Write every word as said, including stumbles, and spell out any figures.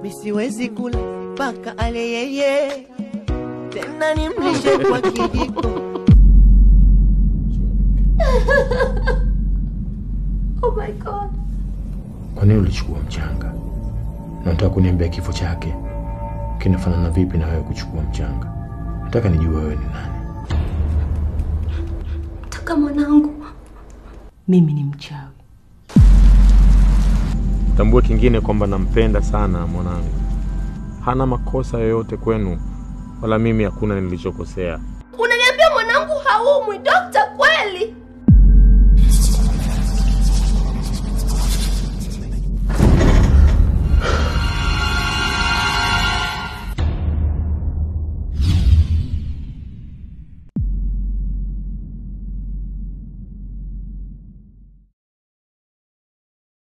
misiwezi kula paka ale yeye, tena nimlishe kwa kijiko. Oh my God. Kwa nini ulichukua mchanga? Nataka kuniambia kifo chake kinafanana vipi na wewe kuchukua mchanga? Nataka nijue wewe ni nani. Nataka mwanangu. Mimi ni mchawi. Tambua kingine kwamba nampenda sana mwanangu. Hana makosa yoyote kwenu, wala mimi hakuna nilichokosea. Unaniambia mwanangu haumwi, Dokta, kweli?